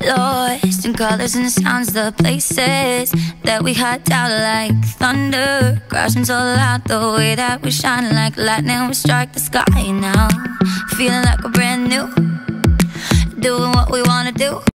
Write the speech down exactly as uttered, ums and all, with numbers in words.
Lost in colors and the sounds, the places that we hide out like thunder, crashing so loud. The way that we shine like lightning, we strike the sky now. Feeling like we're brand new, doing what we wanna do.